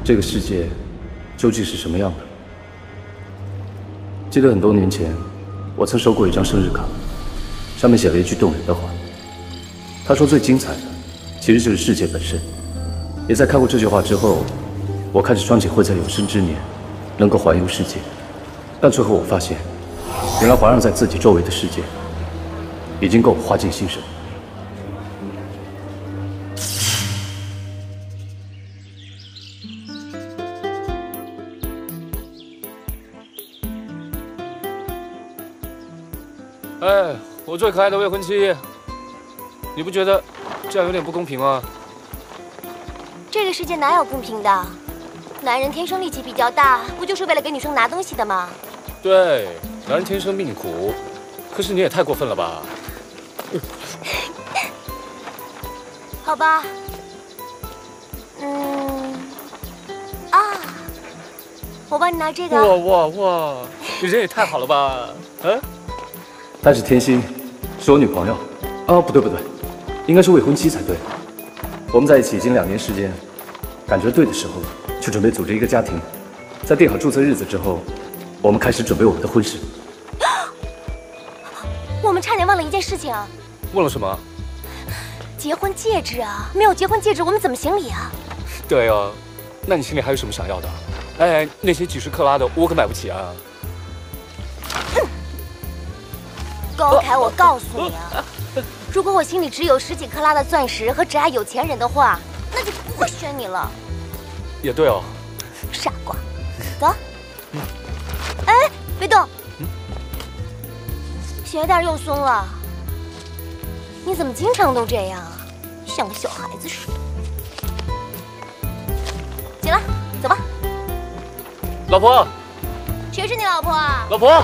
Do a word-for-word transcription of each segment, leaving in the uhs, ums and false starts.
这个世界究竟是什么样的？记得很多年前，我曾收过一张生日卡，上面写了一句动人的话。他说，最精彩的其实就是世界本身。也在看过这句话之后，我开始双井会在有生之年能够环游世界。但最后我发现，原来环绕在自己周围的世界，已经够我花尽心神。 哎，我最可爱的未婚妻，你不觉得这样有点不公平吗？ 这个世界哪有公平的？男人天生力气比较大，不就是为了给女生拿东西的吗？ 对，男人天生命苦，可是你也太过分了吧？ 好吧，嗯，啊，我帮你拿这个。 哇哇哇！你人也太好了吧？嗯。 她是天心，是我女朋友。哦，不对不对，应该是未婚妻才对。我们在一起已经两年时间，感觉对的时候，就准备组织一个家庭。在定好注册日子之后，我们开始准备我们的婚事。 我们差点忘了一件事情啊！ 忘了什么？ 结婚戒指啊！没有结婚戒指，我们怎么行礼啊？ 对啊，那你心里还有什么想要的？哎，那些几十克拉的，我可买不起啊。 高凯，我告诉你啊，如果我心里只有十几克拉的钻石和只爱有钱人的话，那就不会选你了。 也对哦， 傻瓜，走。哎，别动，鞋带又松了。你怎么经常都这样啊？像个小孩子似的。行了，走吧。 老婆， 谁是你老婆啊？ 老婆。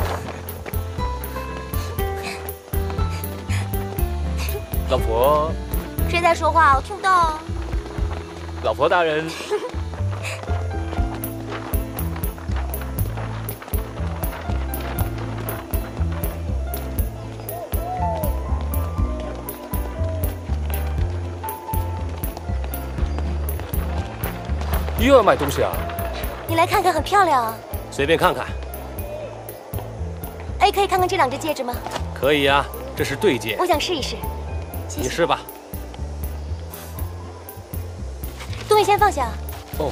老婆， 谁在说话？我听不到。 老婆大人，又要买东西啊？ 你来看看，很漂亮啊。 随便看看。 哎，可以看看这两只戒指吗？ 可以呀，这是对戒。 我想试一试。 你试吧， 东西先放下。 哦，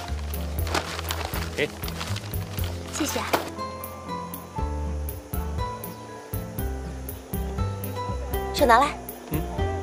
给， 谢谢啊。手拿来。 嗯。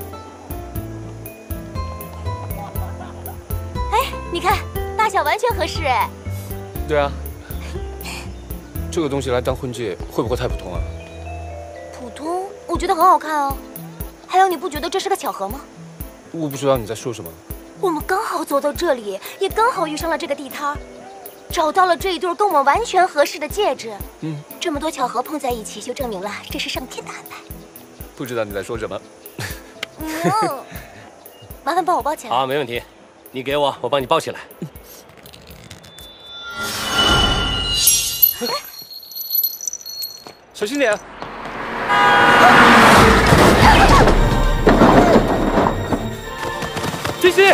哎，你看，大小完全合适哎。 对啊。这个东西来当婚戒会不会太普通啊？ 普通，我觉得很好看哦。 还有，你不觉得这是个巧合吗？ 我不知道你在说什么。 我们刚好走到这里，也刚好遇上了这个地摊，找到了这一对跟我们完全合适的戒指。嗯，这么多巧合碰在一起，就证明了这是上天的安排。 不知道你在说什么。 嗯，麻烦帮我包起来。 好，没问题。你给我，我帮你包起来。 哎、小心点。 天心，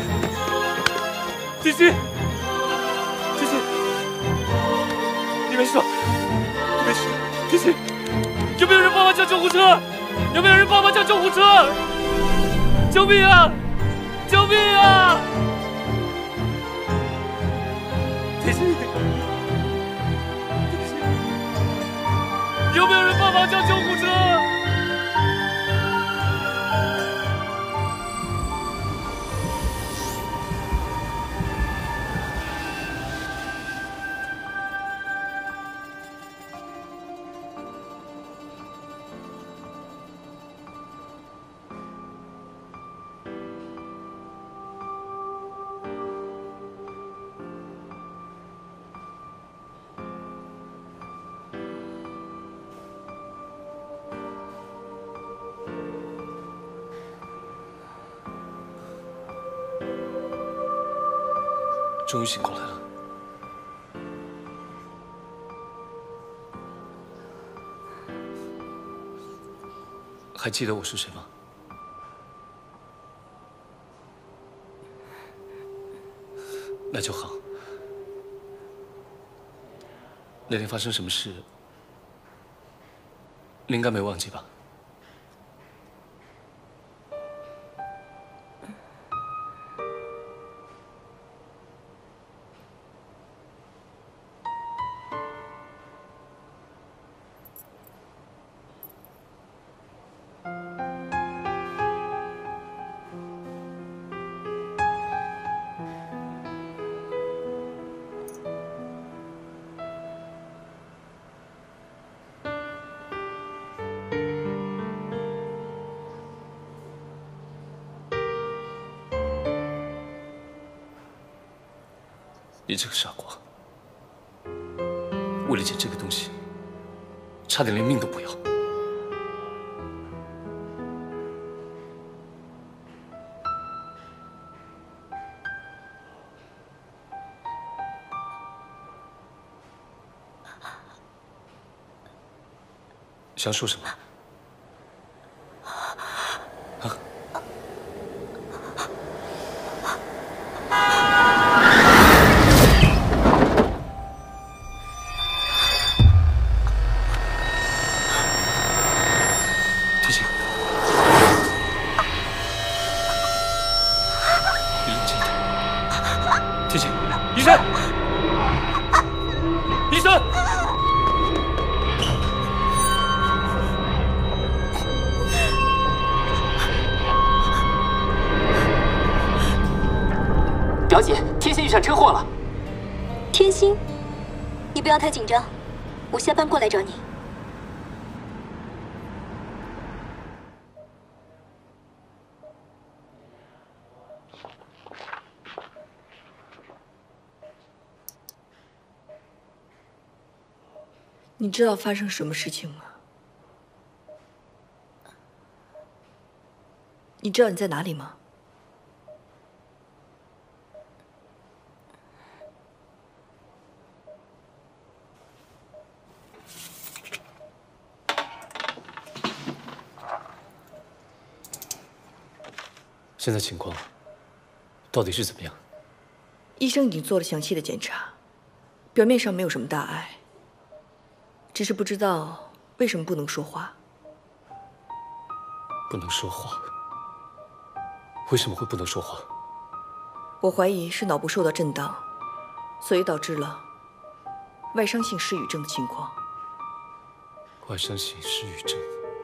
天心，天心，你没事吧？你没事，天心，有没有人帮忙叫救护车？有没有人帮忙叫救护车？救命啊！救命啊！天心，天心，有没有人帮忙叫救护车？ 终于醒过来了。还记得我是谁吗？ 那就好。那天发生什么事，你应该没忘记吧？你这个傻瓜，为了捡这个东西，差点连命都不要。想说什么？啊？提醒，你冷静一点。提醒，医生，医生。 表姐，天心遇上车祸了。 天心，你不要太紧张，我下班过来找你。 你知道发生什么事情吗？你知道你在哪里吗？ 现在情况到底是怎么样？ 医生已经做了详细的检查，表面上没有什么大碍，只是不知道为什么不能说话。 不能说话？为什么会不能说话？ 我怀疑是脑部受到震荡，所以导致了外伤性失语症的情况。 外伤性失语症。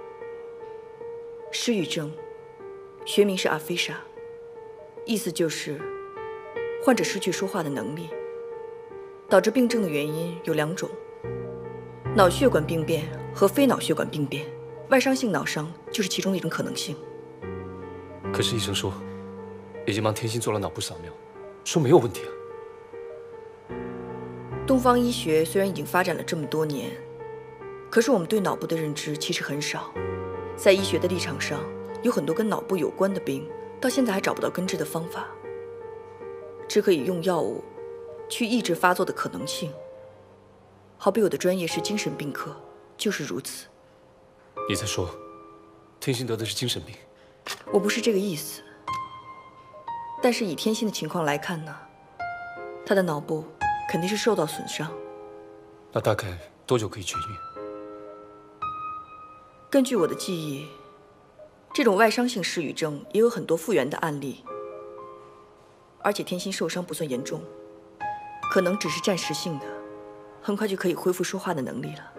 失语症。 学名是阿菲莎，意思就是患者失去说话的能力。导致病症的原因有两种：脑血管病变和非脑血管病变。外伤性脑伤就是其中的一种可能性。 可是医生说，已经帮天心做了脑部扫描，说没有问题啊。 东方医学虽然已经发展了这么多年，可是我们对脑部的认知其实很少。在医学的立场上， 有很多跟脑部有关的病，到现在还找不到根治的方法，只可以用药物去抑制发作的可能性。好比我的专业是精神病科，就是如此。 你在说，天心得的是精神病？ 我不是这个意思，但是以天心的情况来看呢，他的脑部肯定是受到损伤。 那大概多久可以痊愈？ 根据我的记忆。 这种外伤性失语症也有很多复原的案例，而且天心受伤不算严重，可能只是暂时性的，很快就可以恢复说话的能力了。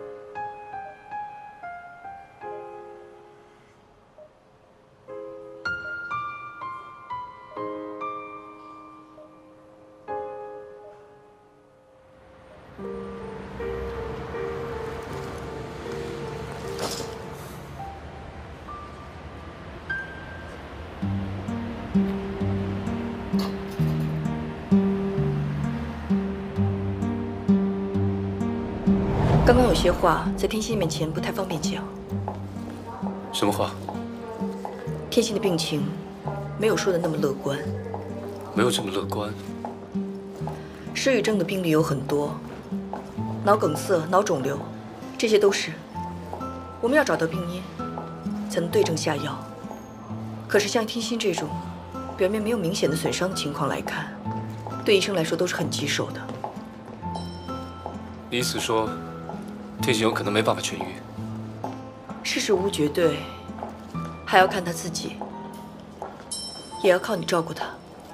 刚刚有些话在天心面前不太方便讲。 什么话？ 天心的病情没有说的那么乐观。 没有这么乐观。 失语症的病例有很多，脑梗塞、脑肿瘤，这些都是。我们要找到病因，才能对症下药。可是像天心这种表面没有明显的损伤的情况来看， 对医生来说都是很棘手的。 你意思说，天心有可能没办法痊愈？ 事实无绝对，还要看他自己，也要靠你照顾他。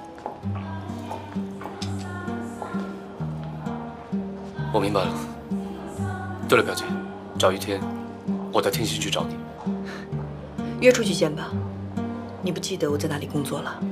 我明白了。对了，表姐，找一天，我带天心去找你。 约出去见吧。你不记得我在哪里工作了？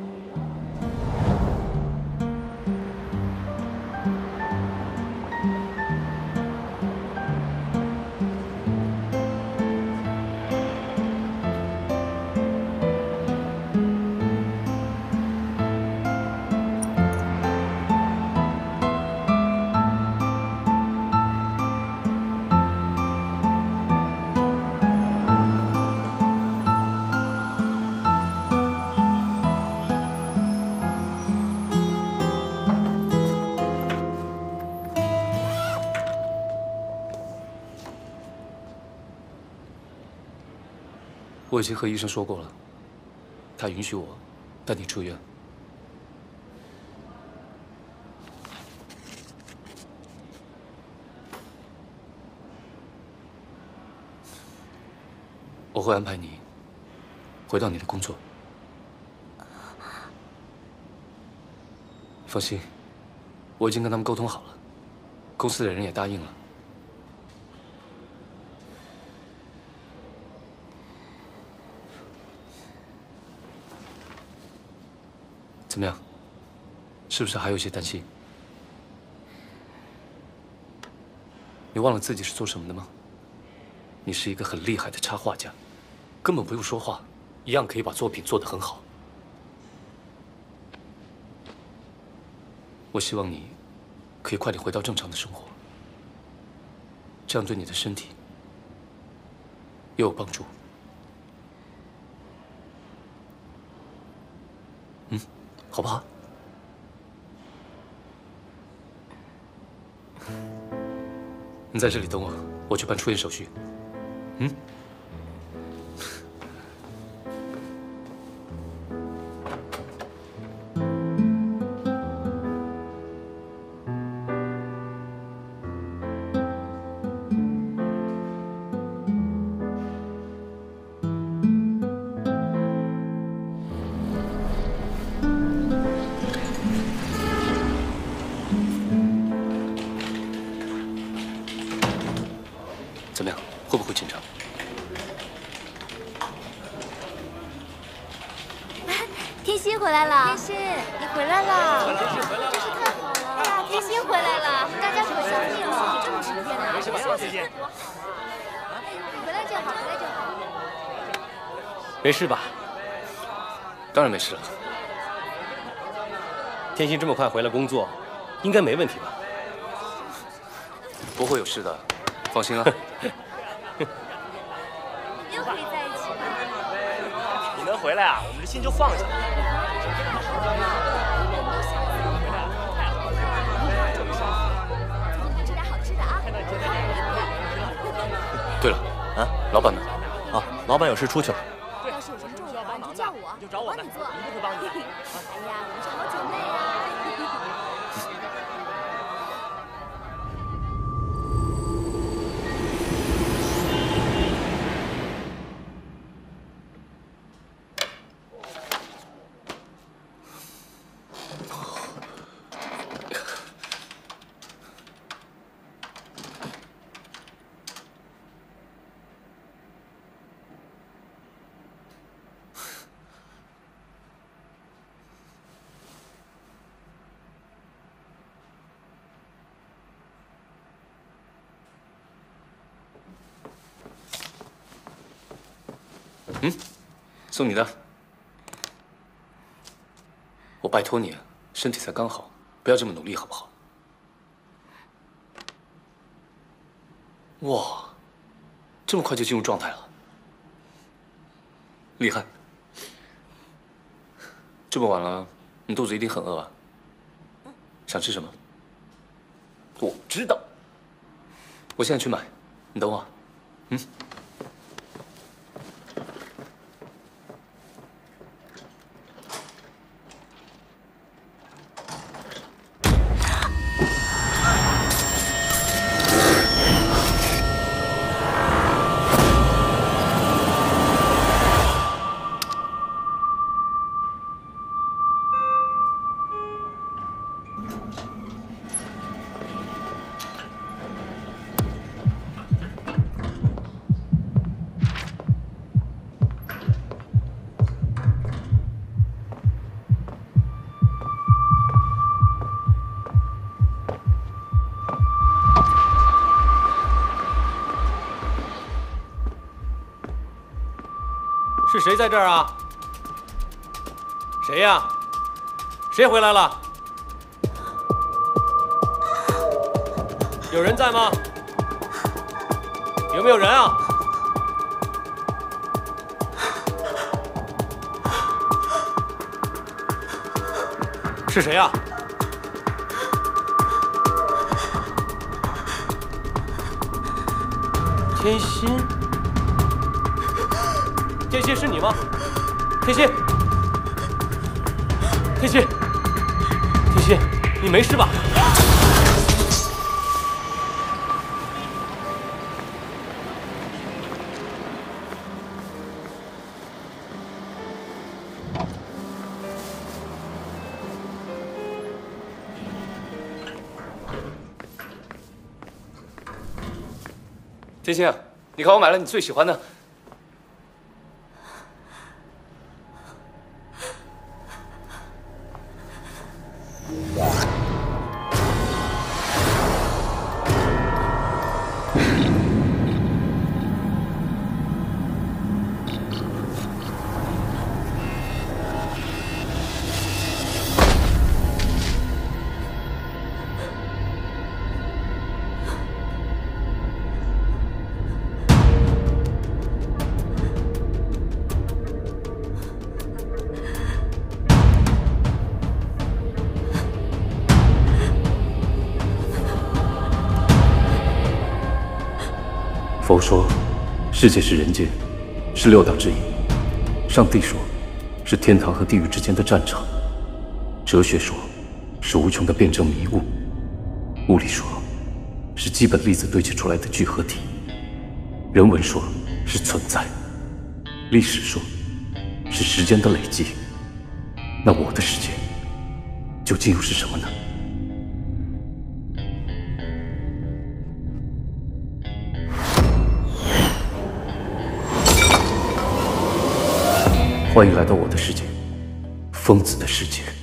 我已经和医生说过了，他允许我带你出院。我会安排你回到你的工作。放心，我已经跟他们沟通好了，公司的人也答应了。 怎么样？是不是还有些担心？你忘了自己是做什么的吗？你是一个很厉害的插画家，根本不用说话，一样可以把作品做得很好。我希望你可以快点回到正常的生活，这样对你的身体也有帮助。嗯。 好不好？你在这里等我，我去办出院手续。嗯。怎么样？会不会紧张？ 天心回来了，天心，你回来了，真是太好了！大天心回来了，大家可想你了，这么十天呢，没事，天心，回来就好，回来就好。 没事吧？ 当然没事了。 天心这么快回来工作，应该没问题吧？ 不会有事的，放心啊。 又可以在一起了。 你能回来啊，我们这心就放下了。 吃点好吃的啊！ 对了，啊，老板呢？ 啊，老板有事出去了。 要是有什么重要的，你就叫我， 就找我们， 帮你做， 一定会帮你的。 哎呀，我们是好姐妹啊！ 嗯，送你的。我拜托你，身体才刚好，不要这么努力，好不好？哇，这么快就进入状态了，厉害！这么晚了，你肚子一定很饿啊？想吃什么？我知道，我现在去买，你等我。嗯。 是谁在这儿啊？谁呀？谁回来了？有人在吗？有没有人啊？是谁呀？天心。 天心是你吗？天心，天心，天心，你没事吧？ 天心，你看我买了你最喜欢的。 佛说，世界是人间，是六道之一；上帝说，是天堂和地狱之间的战场；哲学说，是无穷的辩证迷雾；物理说，是基本粒子堆砌出来的聚合体；人文说，是存在；历史说，是时间的累积。那我的世界，究竟又是什么呢？ 欢迎来到我的世界，疯子的世界。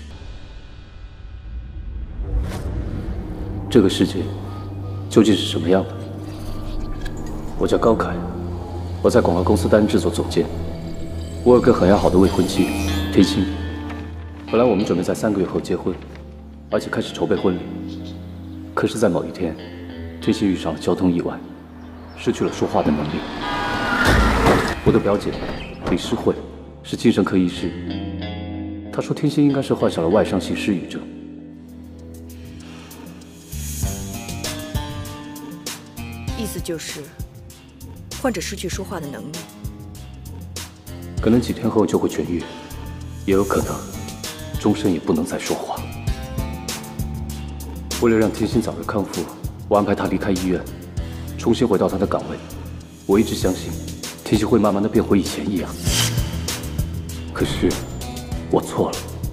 这个世界究竟是什么样的？我叫高凯，我在广告公司担任制作总监。我有个很要好的未婚妻天心。本来我们准备在三个月后结婚，而且开始筹备婚礼。可是，在某一天，天心遇上了交通意外，失去了说话的能力。我的表姐李诗慧。 是精神科医师，他说天心应该是患上了外伤性失语症。 意思就是，患者失去说话的能力， 可能几天后就会痊愈，也有可能终身也不能再说话。为了让天心早日康复，我安排他离开医院，重新回到他的岗位。我一直相信，天心会慢慢的变回以前一样。 可是，我错了。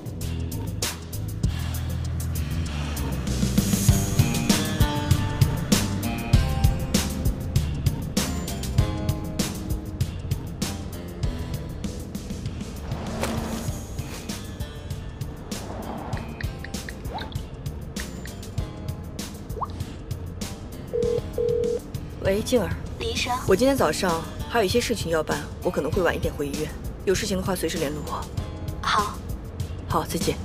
喂，静儿。 李医生， 我今天早上还有一些事情要办，我可能会晚一点回医院。 有事情的话，随时联络我。 好， 好，再见。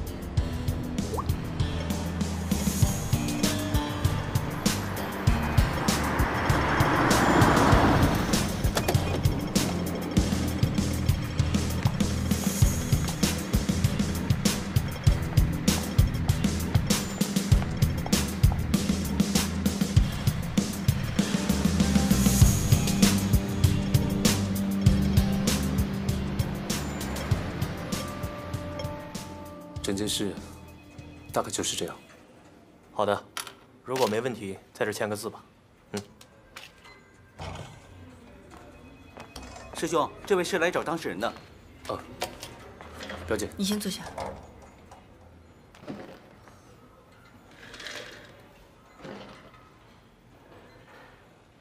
整件事大概就是这样。 好的，如果没问题，在这签个字吧。嗯。 师兄，这位是来找当事人的。 哦，表姐， 你先坐下。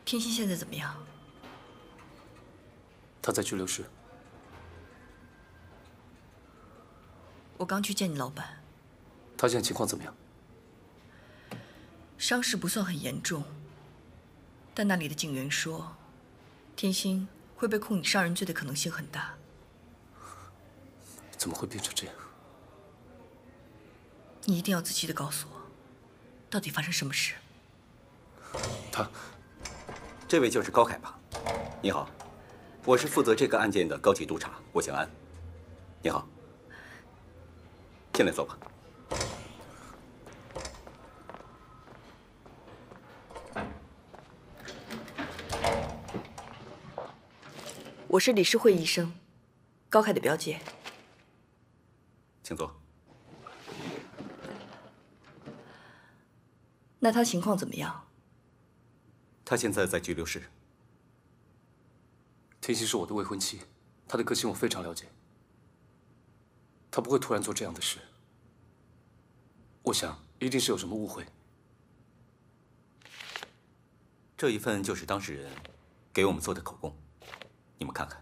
天心现在怎么样？ 他在拘留室。 我刚去见你老板。 他现在情况怎么样？ 伤势不算很严重，但那里的警员说，天心会被控以杀人罪的可能性很大。 怎么会变成这样？ 你一定要仔细的告诉我，到底发生什么事？ 他， 这位就是高凯吧？你好，我是负责这个案件的高级督察郭祥安。你好，进来坐吧。 我是李世慧医生，高凯的表姐。 请坐。 那他情况怎么样？ 他现在在拘留室。 天心是我的未婚妻，她的个性我非常了解，她不会突然做这样的事。我想一定是有什么误会。 这一份就是当事人给我们做的口供，你们看看。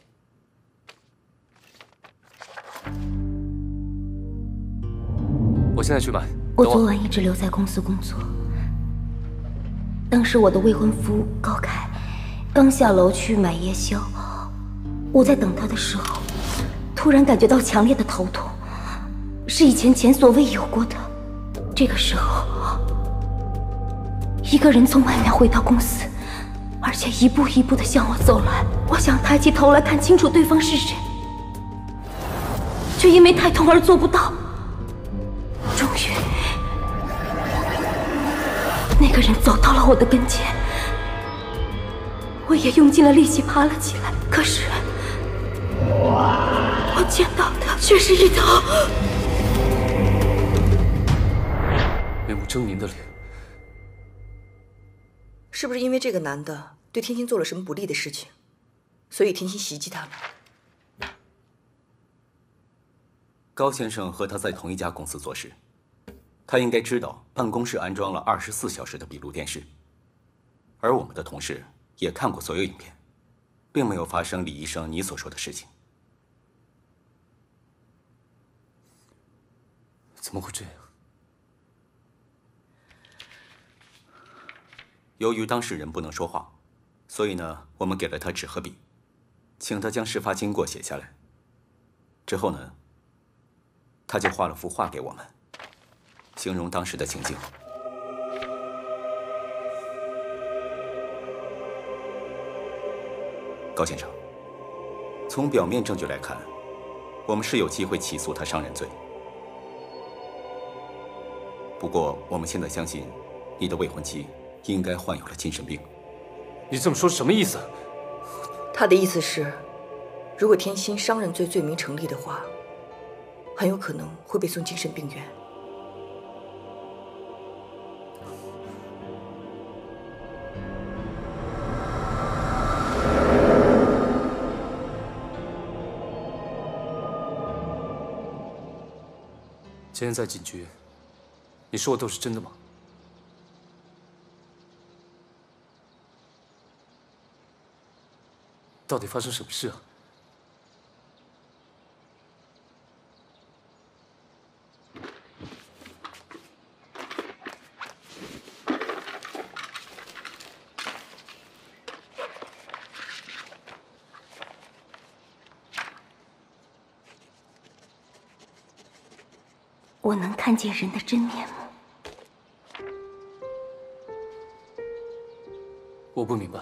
我现在去买。 我昨晚一直留在公司工作。当时我的未婚夫高凯刚下楼去买夜宵，我在等他的时候，突然感觉到强烈的头痛，是以前前所未有过的。这个时候，一个人从外面回到公司，而且一步一步地向我走来。我想抬起头来看清楚对方是谁，却因为太痛而做不到。终于，那个人走到了我的跟前，我也用尽了力气爬了起来。可是，我见到的却是一头面目狰狞的脸。 是不是因为这个男的对天心做了什么不利的事情，所以天心袭击他了？ 高先生和他在同一家公司做事，他应该知道办公室安装了二十四小时的闭路电视，而我们的同事也看过所有影片，并没有发生李医生你所说的事情。 怎么会这样？ 由于当事人不能说话，所以呢，我们给了他纸和笔，请他将事发经过写下来。之后呢，他就画了幅画给我们，形容当时的情境。高先生，从表面证据来看，我们是有机会起诉他伤人罪。不过，我们现在相信，你的未婚妻应该患有了精神病。 你这么说什么意思？ 他的意思是，如果天心伤人罪罪名成立的话，很有可能会被送精神病院。 今天在警局，你说的都是真的吗？到底发生什么事啊？ 我能看见人的真面目。 我不明白。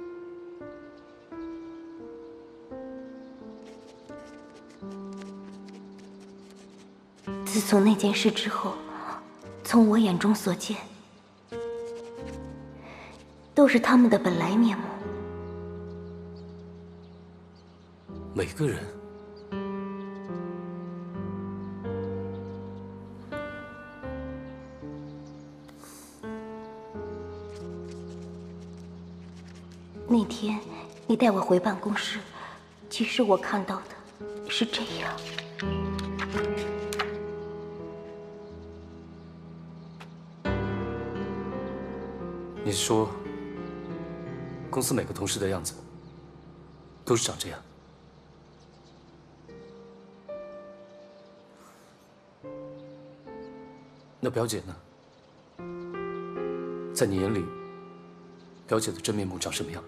自从那件事之后，从我眼中所见，都是他们的本来面目。 每个人。 那天你带我回办公室，其实我看到的是这样。 你说， 公司每个同事的样子都是长这样。那表姐呢？在你眼里，表姐的真面目长什么样？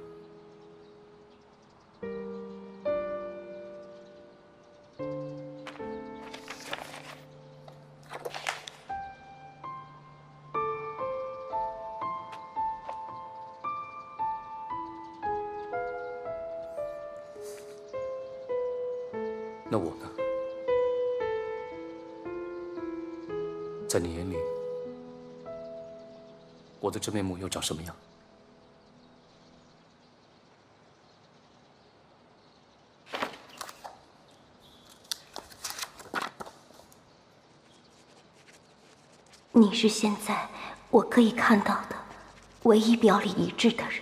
那我呢？在你眼里，我的真面目又长什么样？ 你是现在我可以看到的唯一表里一致的人。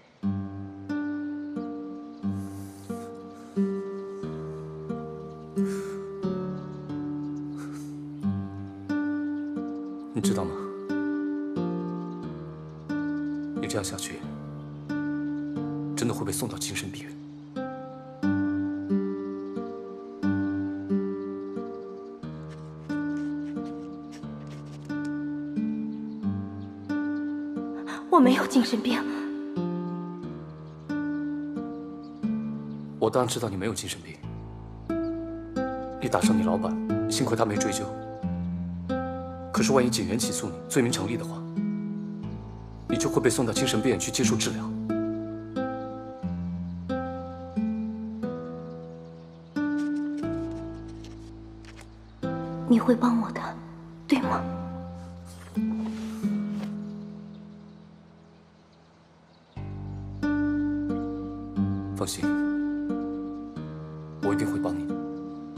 你知道吗？你这样下去，真的会被送到精神病院。 我没有精神病。 我当然知道你没有精神病。你打伤你老板，幸亏他没追究。可是万一警员起诉你，罪名成立的话，你就会被送到精神病院去接受治疗。 你会帮我的，对吗？ 放心，我一定会帮你的。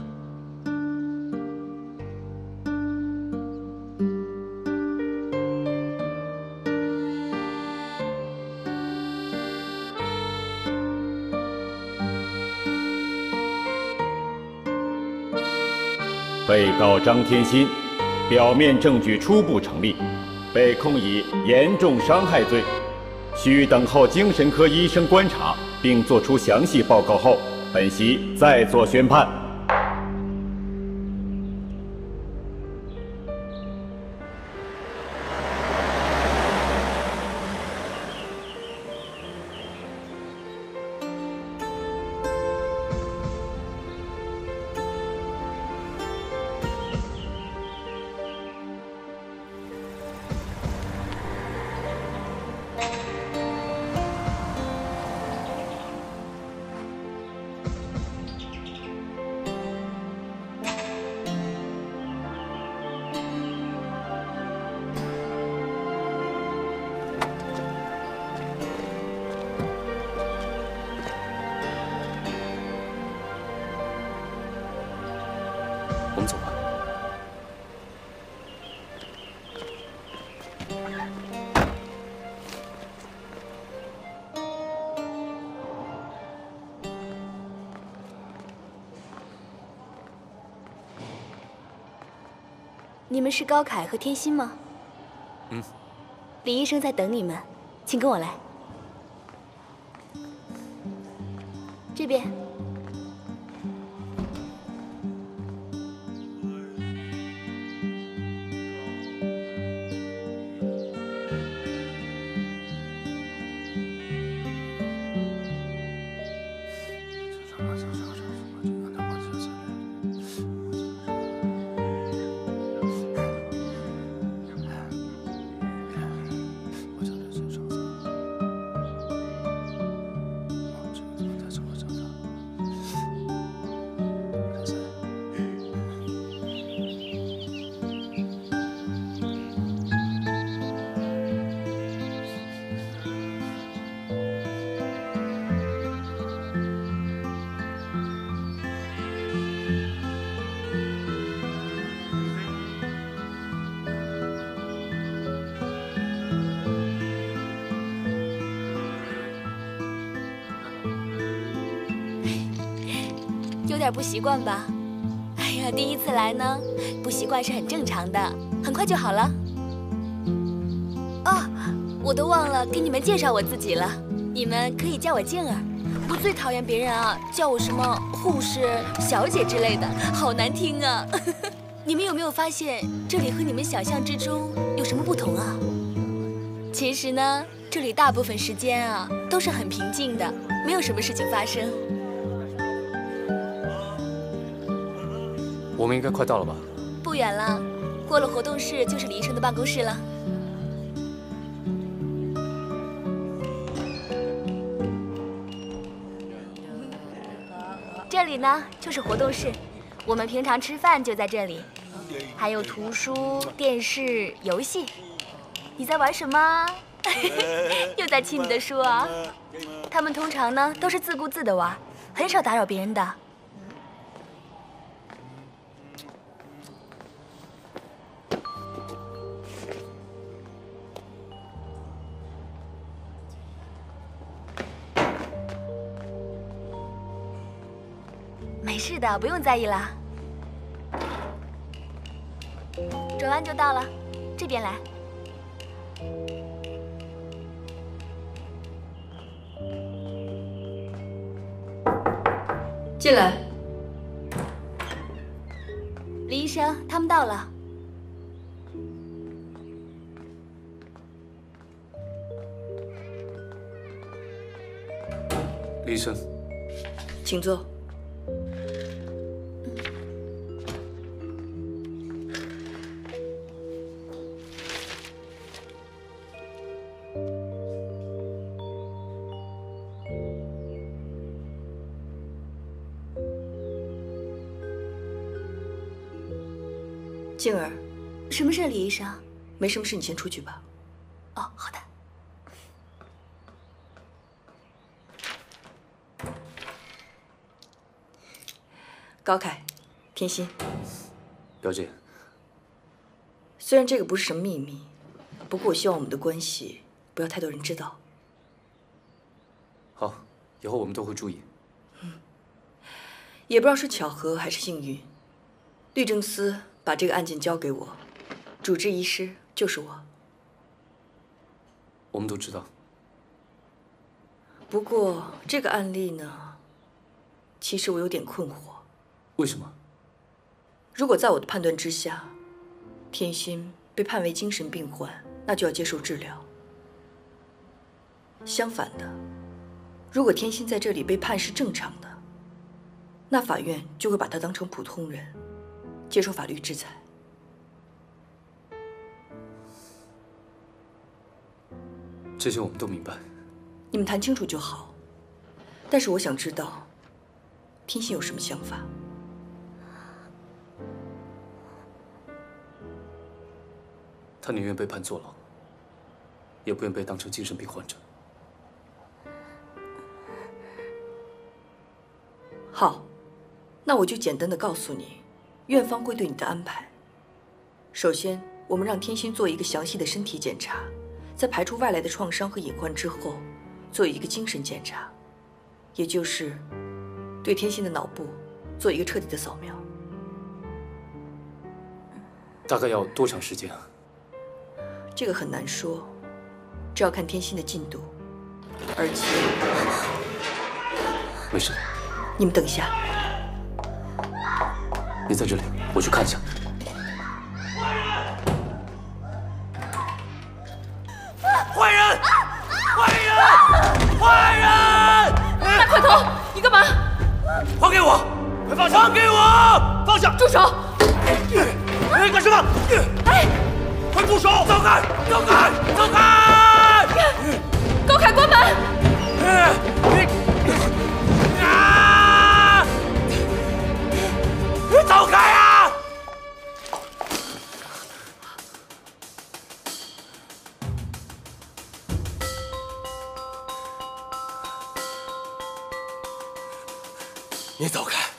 被告张天心，表面证据初步成立，被控以严重伤害罪，需等候精神科医生观察并作出详细报告后，本席再作宣判。我们走吧。 你们是高凯和天心吗？ 嗯。 李医生在等你们，请跟我来。这边。有点不习惯吧？哎呀，第一次来呢，不习惯是很正常的，很快就好了。哦，我都忘了给你们介绍我自己了， 你们可以叫我静儿。我最讨厌别人啊叫我什么护士、小姐之类的，好难听啊！你们有没有发现这里和你们想象之中有什么不同啊？其实呢，这里大部分时间啊都是很平静的，没有什么事情发生。 我们应该快到了吧？ 不远了，过了活动室就是李医生的办公室了。 这里呢就是活动室，我们平常吃饭就在这里，还有图书、电视、游戏。你在玩什么？又在亲你的书啊？他们通常呢都是自顾自的玩，很少打扰别人的。没事的，不用在意了。转弯就到了，这边来。 进来。 李医生，他们到了。 李医生， 请坐。 静儿， 什么事，李医生？ 没什么事，你先出去吧。 哦，好的。 高凯，天心， 表姐， 虽然这个不是什么秘密，不过我希望我们的关系不要太多人知道。 好，以后我们都会注意。 嗯，也不知道是巧合还是幸运，律政司把这个案件交给我，主治医师就是我。 我们都知道。 不过这个案例呢，其实我有点困惑。 为什么？ 如果在我的判断之下，天心被判为精神病患，那就要接受治疗。相反的，如果天心在这里被判是正常的，那法院就会把他当成普通人，接受法律制裁。 这些我们都明白。 你们谈清楚就好。但是我想知道，天心有什么想法？ 他宁愿被判坐牢，也不愿被当成精神病患者。 好，那我就简单的告诉你，院方会对你的安排。首先，我们让天心做一个详细的身体检查，在排除外来的创伤和隐患之后，做一个精神检查，也就是对天心的脑部做一个彻底的扫描。 大概要多长时间啊？ 这个很难说，这要看天心的进度，而且…… 没事。 你们等一下。 你在这里，我去看一下。 坏人！坏人！坏人！ 大块头，你干嘛？ 还给我！快放下！还给我！放下！ 住手！ 哎，干什么？ 哎！ 快住手！走开！走开！走开！ 高凯，关门！ 你啊！走开啊！你走开！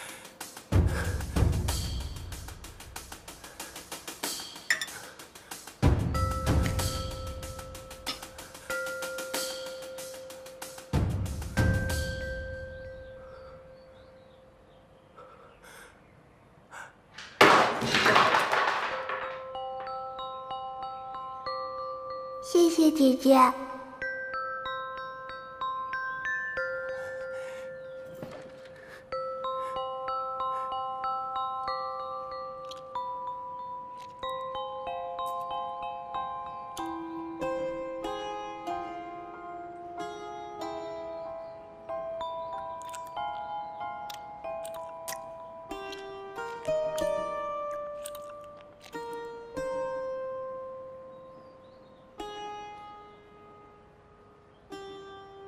谢谢姐姐。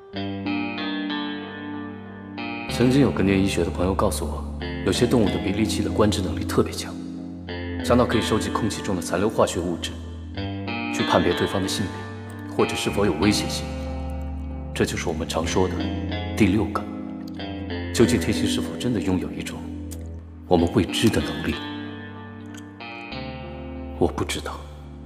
曾经有个念医学的朋友告诉我，有些动物的鼻利器的观知能力特别强，强到可以收集空气中的残留化学物质，去判别对方的性别或者是否有威胁性。这就是我们常说的第六感。究竟天心是否真的拥有一种我们未知的能力？我不知道。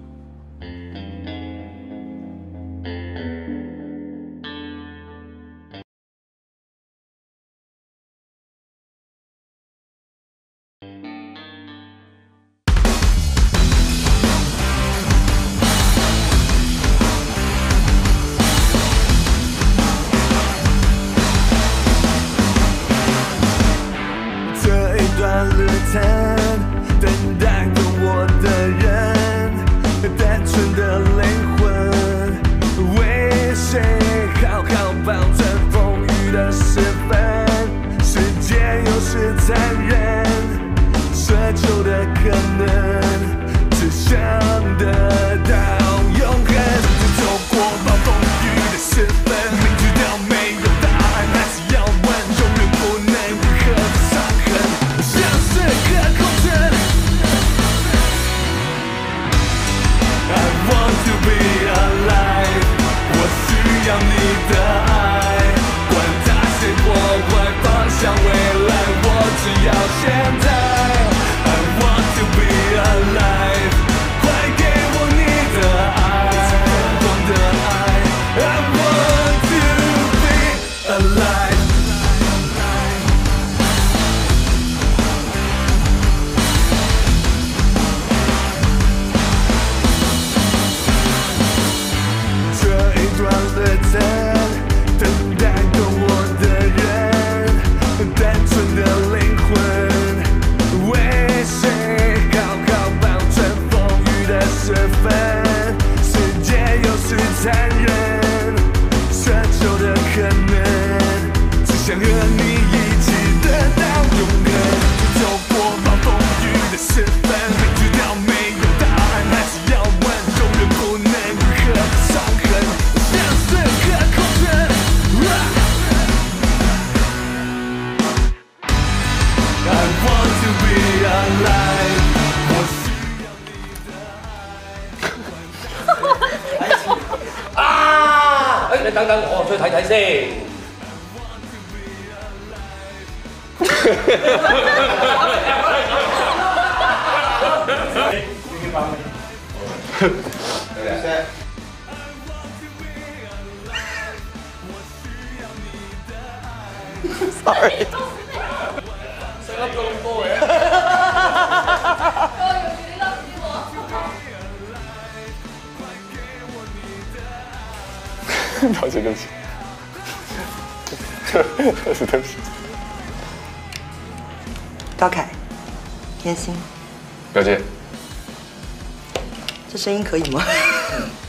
等等，我出去睇睇先。Sorry。想粒咁多嘅。抱歉，对不起，这是对不起。 高凯，天心， 表姐， 这声音可以吗？